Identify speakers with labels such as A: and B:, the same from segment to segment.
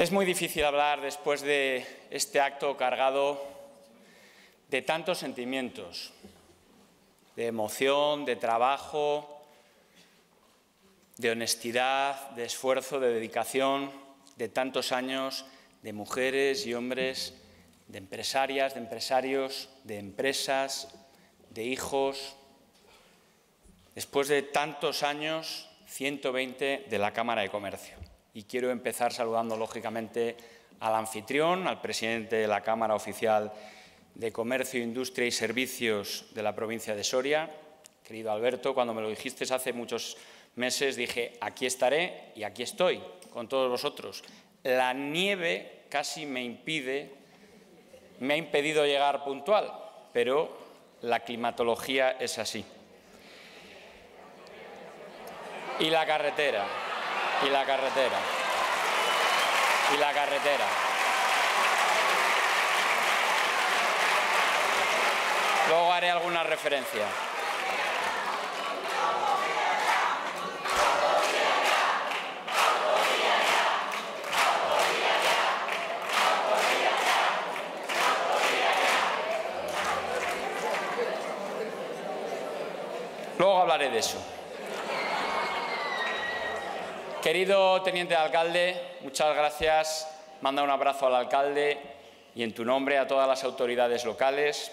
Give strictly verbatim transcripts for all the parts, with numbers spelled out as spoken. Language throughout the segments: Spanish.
A: Es muy difícil hablar después de este acto cargado de tantos sentimientos, de emoción, de trabajo, de honestidad, de esfuerzo, de dedicación, de tantos años, de mujeres y hombres, de empresarias, de empresarios, de empresas, de hijos. Después de tantos años, ciento veinte de la Cámara de Comercio. Y quiero empezar saludando, lógicamente, al anfitrión, al presidente de la Cámara Oficial de Comercio, Industria y Servicios de la provincia de Soria. Querido Alberto, cuando me lo dijiste hace muchos meses, dije, aquí estaré y aquí estoy, con todos vosotros. La nieve casi me impide, me ha impedido llegar puntual, pero la climatología es así. Y la carretera, y la carretera, y la carretera. Luego haré alguna referencia. Luego hablaré de eso. Querido teniente de alcalde, muchas gracias. Manda un abrazo al alcalde y en tu nombre a todas las autoridades locales.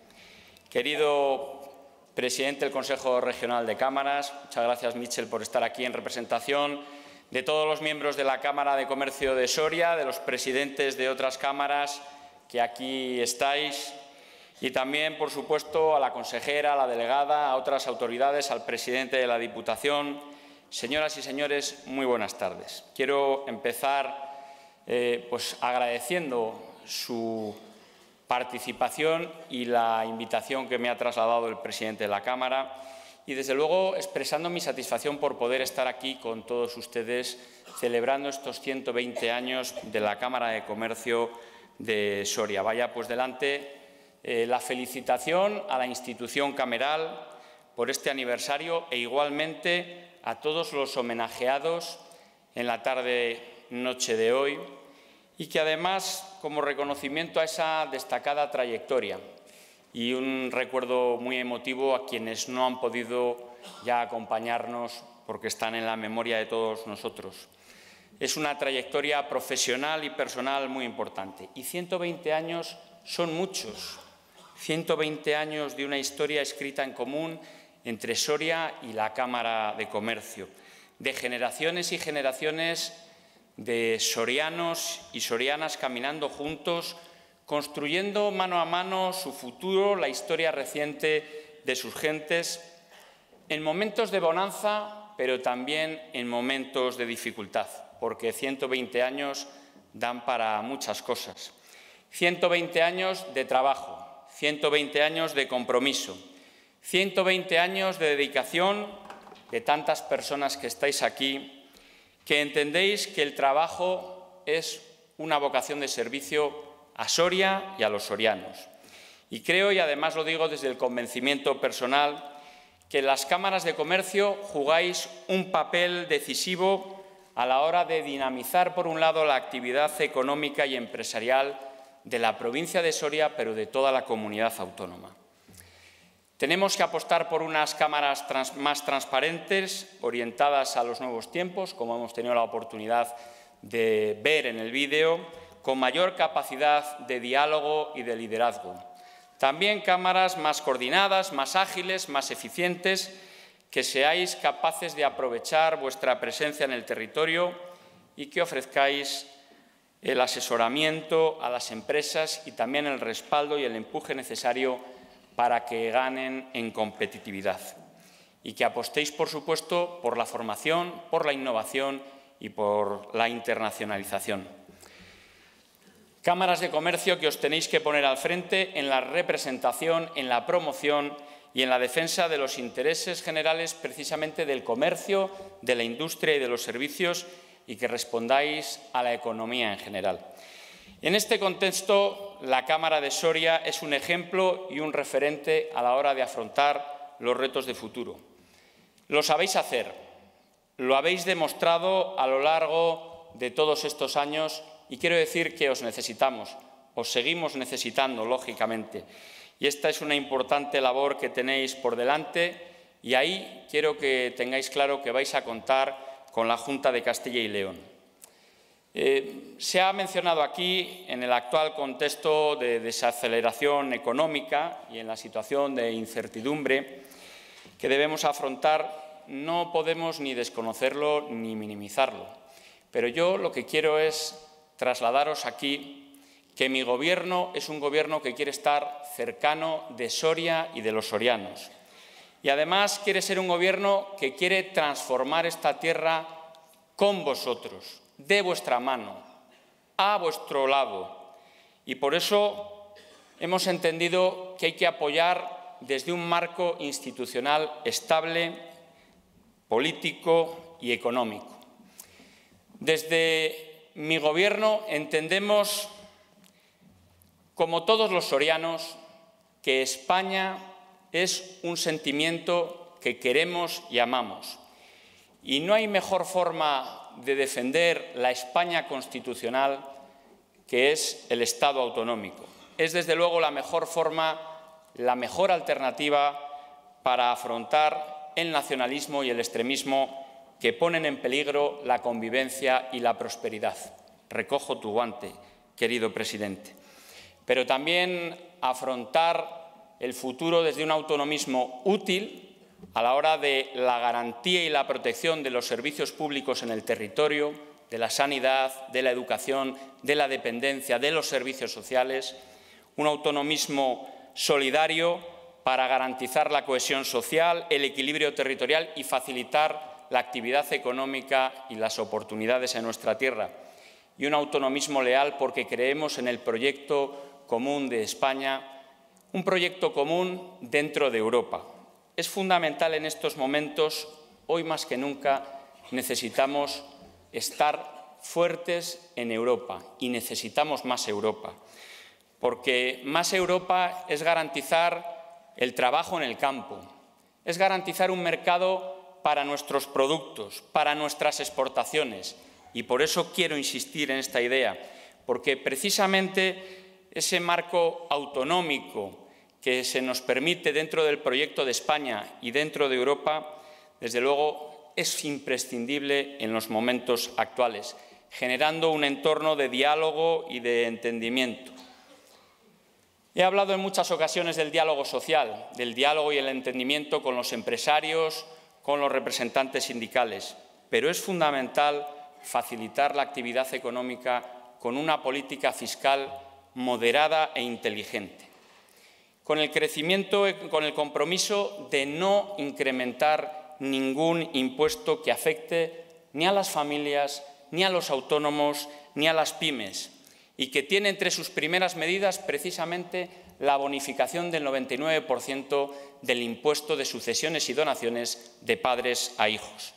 A: Querido presidente del Consejo Regional de Cámaras, muchas gracias, Michel, por estar aquí en representación de todos los miembros de la Cámara de Comercio de Soria, de los presidentes de otras cámaras que aquí estáis y también, por supuesto, a la consejera, a la delegada, a otras autoridades, al presidente de la Diputación. Señoras y señores, muy buenas tardes. Quiero empezar eh, pues, agradeciendo su participación y la invitación que me ha trasladado el presidente de la Cámara y, desde luego, expresando mi satisfacción por poder estar aquí con todos ustedes celebrando estos ciento veinte años de la Cámara de Comercio de Soria. Vaya pues delante eh, la felicitación a la institución cameral por este aniversario e igualmente a todos los homenajeados en la tarde-noche de hoy y que además, como reconocimiento a esa destacada trayectoria y un recuerdo muy emotivo a quienes no han podido ya acompañarnos porque están en la memoria de todos nosotros. Es una trayectoria profesional y personal muy importante y ciento veinte años son muchos, ciento veinte años de una historia escrita en común entre Soria y la Cámara de Comercio, de generaciones y generaciones de sorianos y sorianas caminando juntos, construyendo mano a mano su futuro, la historia reciente de sus gentes, en momentos de bonanza, pero también en momentos de dificultad, porque ciento veinte años dan para muchas cosas. ciento veinte años de trabajo, ciento veinte años de compromiso, ciento veinte años de dedicación de tantas personas que estáis aquí, que entendéis que el trabajo es una vocación de servicio a Soria y a los sorianos. Y creo, y además lo digo desde el convencimiento personal, que en las cámaras de comercio jugáis un papel decisivo a la hora de dinamizar, por un lado, la actividad económica y empresarial de la provincia de Soria, pero de toda la comunidad autónoma. Tenemos que apostar por unas cámaras trans, más transparentes, orientadas a los nuevos tiempos, como hemos tenido la oportunidad de ver en el vídeo, con mayor capacidad de diálogo y de liderazgo. También cámaras más coordinadas, más ágiles, más eficientes, que seáis capaces de aprovechar vuestra presencia en el territorio y que ofrezcáis el asesoramiento a las empresas y también el respaldo y el empuje necesario para que ganen en competitividad y que apostéis, por supuesto, por la formación, por la innovación y por la internacionalización. Cámaras de comercio que os tenéis que poner al frente en la representación, en la promoción y en la defensa de los intereses generales precisamente del comercio, de la industria y de los servicios y que respondáis a la economía en general. En este contexto, la Cámara de Soria es un ejemplo y un referente a la hora de afrontar los retos de futuro. Lo sabéis hacer, lo habéis demostrado a lo largo de todos estos años y quiero decir que os necesitamos, os seguimos necesitando, lógicamente. Y esta es una importante labor que tenéis por delante y ahí quiero que tengáis claro que vais a contar con la Junta de Castilla y León. Eh, se ha mencionado aquí, en el actual contexto de desaceleración económica y en la situación de incertidumbre que debemos afrontar, no podemos ni desconocerlo ni minimizarlo. Pero yo lo que quiero es trasladaros aquí que mi Gobierno es un Gobierno que quiere estar cercano de Soria y de los sorianos. Y además quiere ser un Gobierno que quiere transformar esta tierra con vosotros, de vuestra mano, a vuestro lado. Y por eso hemos entendido que hay que apoyar desde un marco institucional estable, político y económico. Desde mi Gobierno entendemos, como todos los sorianos, que España es un sentimiento que queremos y amamos. Y no hay mejor forma de defender la España constitucional que es el Estado autonómico. Es, desde luego, la mejor forma, la mejor alternativa para afrontar el nacionalismo y el extremismo que ponen en peligro la convivencia y la prosperidad. Recojo tu guante, querido presidente. Pero también afrontar el futuro desde un autonomismo útil a la hora de la garantía y la protección de los servicios públicos en el territorio, de la sanidad, de la educación, de la dependencia, de los servicios sociales, un autonomismo solidario para garantizar la cohesión social, el equilibrio territorial y facilitar la actividad económica y las oportunidades en nuestra tierra, y un autonomismo leal porque creemos en el proyecto común de España, un proyecto común dentro de Europa. Es fundamental en estos momentos, hoy más que nunca, necesitamos estar fuertes en Europa y necesitamos más Europa, porque más Europa es garantizar el trabajo en el campo, es garantizar un mercado para nuestros productos, para nuestras exportaciones, y por eso quiero insistir en esta idea, porque precisamente ese marco autonómico que se nos permite dentro del proyecto de España y dentro de Europa, desde luego es imprescindible en los momentos actuales, generando un entorno de diálogo y de entendimiento. He hablado en muchas ocasiones del diálogo social, del diálogo y el entendimiento con los empresarios, con los representantes sindicales, pero es fundamental facilitar la actividad económica con una política fiscal moderada e inteligente, con el crecimiento, con el compromiso de no incrementar ningún impuesto que afecte ni a las familias, ni a los autónomos, ni a las pymes, y que tiene entre sus primeras medidas precisamente la bonificación del noventa y nueve por ciento del impuesto de sucesiones y donaciones de padres a hijos.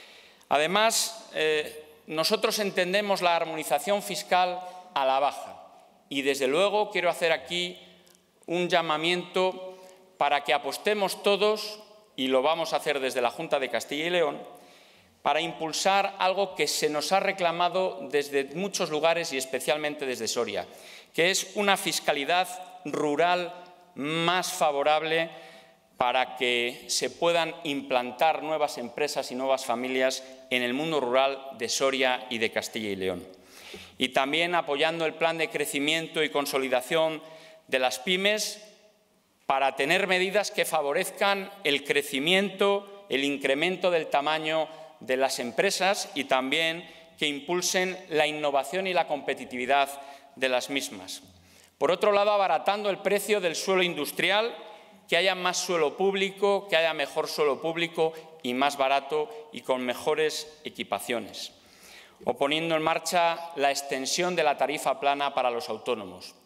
A: Además, eh, nosotros entendemos la armonización fiscal a la baja y, desde luego, quiero hacer aquí un llamamiento para que apostemos todos, y lo vamos a hacer desde la Junta de Castilla y León, para impulsar algo que se nos ha reclamado desde muchos lugares y especialmente desde Soria, que es una fiscalidad rural más favorable para que se puedan implantar nuevas empresas y nuevas familias en el mundo rural de Soria y de Castilla y León. Y también apoyando el plan de crecimiento y consolidación de las pymes para tener medidas que favorezcan el crecimiento, el incremento del tamaño de las empresas y también que impulsen la innovación y la competitividad de las mismas. Por otro lado, abaratando el precio del suelo industrial, que haya más suelo público, que haya mejor suelo público y más barato y con mejores equipaciones. O poniendo en marcha la extensión de la tarifa plana para los autónomos.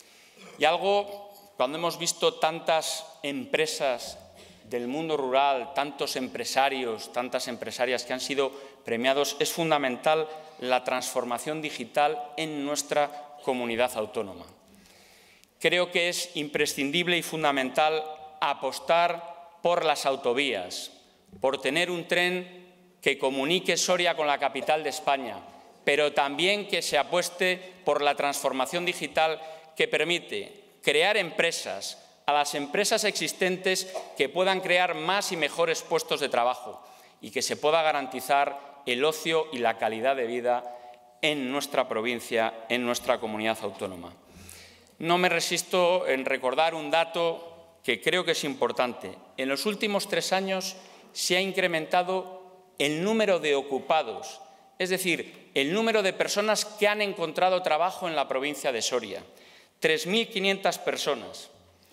A: Y algo, cuando hemos visto tantas empresas del mundo rural, tantos empresarios, tantas empresarias que han sido premiados, es fundamental la transformación digital en nuestra comunidad autónoma. Creo que es imprescindible y fundamental apostar por las autovías, por tener un tren que comunique Soria con la capital de España, pero también que se apueste por la transformación digital que permite crear empresas, a las empresas existentes que puedan crear más y mejores puestos de trabajo y que se pueda garantizar el ocio y la calidad de vida en nuestra provincia, en nuestra comunidad autónoma. No me resisto en recordar un dato que creo que es importante. En los últimos tres años se ha incrementado el número de ocupados, es decir, el número de personas que han encontrado trabajo en la provincia de Soria. tres mil quinientas personas.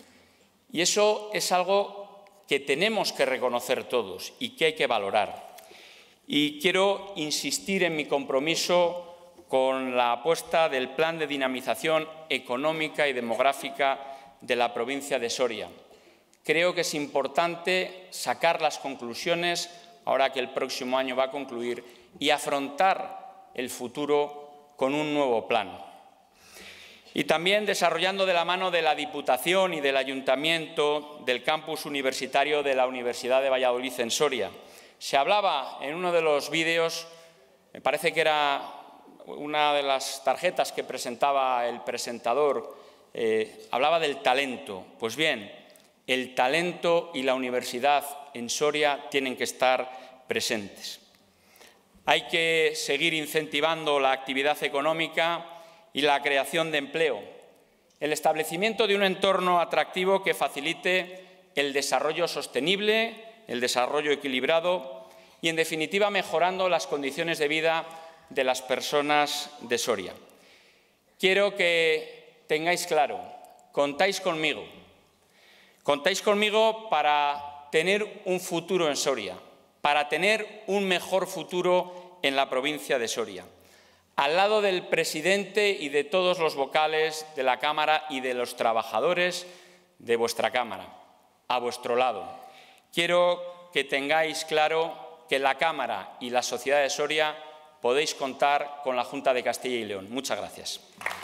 A: Y eso es algo que tenemos que reconocer todos y que hay que valorar. Y quiero insistir en mi compromiso con la apuesta del Plan de Dinamización Económica y Demográfica de la provincia de Soria. Creo que es importante sacar las conclusiones, ahora que el próximo año va a concluir, y afrontar el futuro con un nuevo plan. Y también desarrollando de la mano de la Diputación y del Ayuntamiento del campus universitario de la Universidad de Valladolid en Soria. Se hablaba en uno de los vídeos, me parece que era una de las tarjetas que presentaba el presentador, eh, hablaba del talento. Pues bien, el talento y la universidad en Soria tienen que estar presentes. Hay que seguir incentivando la actividad económica y la creación de empleo, el establecimiento de un entorno atractivo que facilite el desarrollo sostenible, el desarrollo equilibrado y, en definitiva, mejorando las condiciones de vida de las personas de Soria. Quiero que tengáis claro, contáis conmigo, contáis conmigo para tener un futuro en Soria, para tener un mejor futuro en la provincia de Soria. Al lado del presidente y de todos los vocales de la Cámara y de los trabajadores de vuestra Cámara, a vuestro lado. Quiero que tengáis claro que la Cámara y la sociedad de Soria podéis contar con la Junta de Castilla y León. Muchas gracias.